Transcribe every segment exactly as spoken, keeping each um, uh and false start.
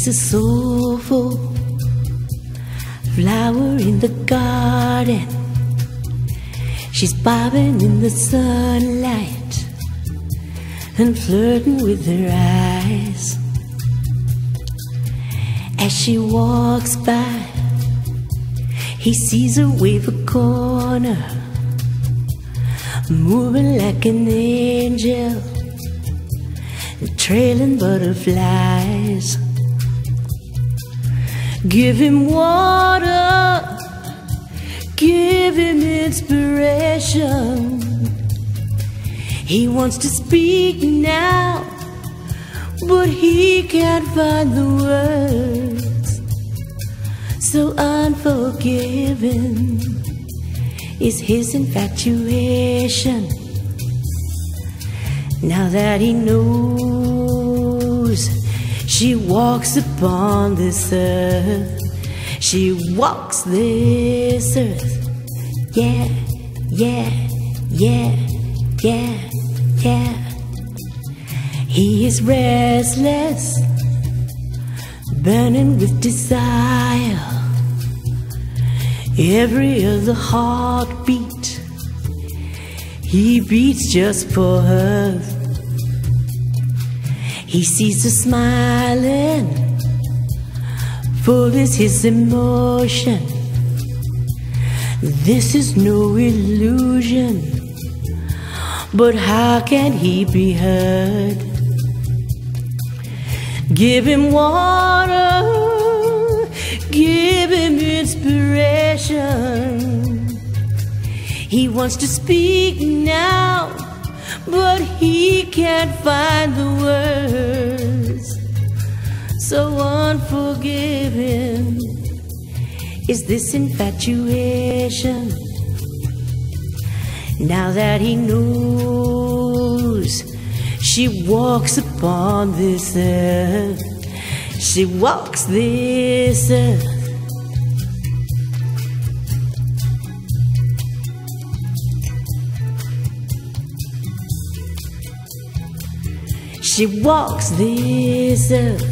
She's a soulful flower in the garden. She's bobbing in the sunlight and flirting with her eyes. As she walks by, he sees her wave a corner, moving like an angel, trailing butterflies. Give him water, give him inspiration. He wants to speak now, but he can't find the words. So unforgiving is his infatuation. Now that he knows she walks upon this earth, she walks this earth. Yeah, yeah, yeah, yeah, yeah. He is restless, burning with desire. Every other heartbeat he beats just for her. He sees her smiling, full is his emotion. This is no illusion, but how can he be heard? Give him water, give him inspiration. He wants to speak now, but he can't find the words. So unforgiving is this infatuation. Now that he knows she walks upon this earth, she walks this earth. She walks this earth.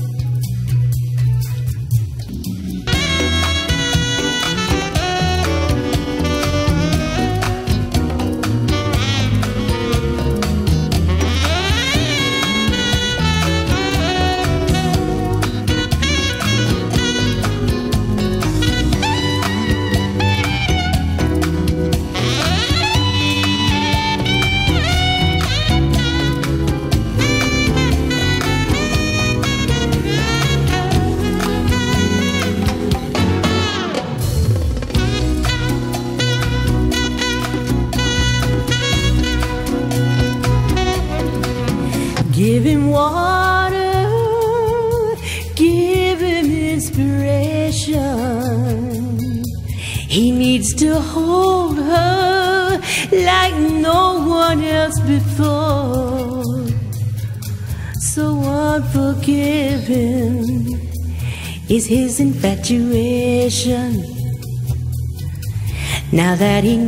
Give him water, give him inspiration. He needs to hold her like no one else before. So unforgiving is his infatuation. Now that he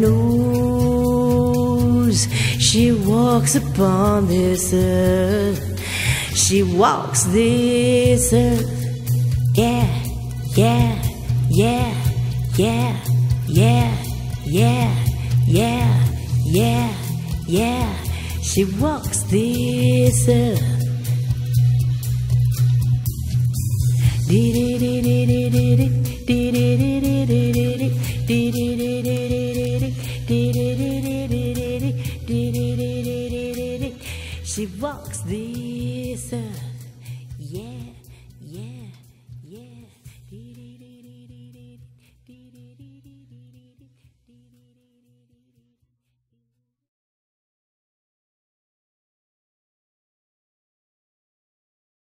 knows she walks upon this earth, she walks this earth. Yeah, yeah, yeah, yeah, yeah, yeah, yeah, yeah, yeah. She walks this earth. She walks this earth.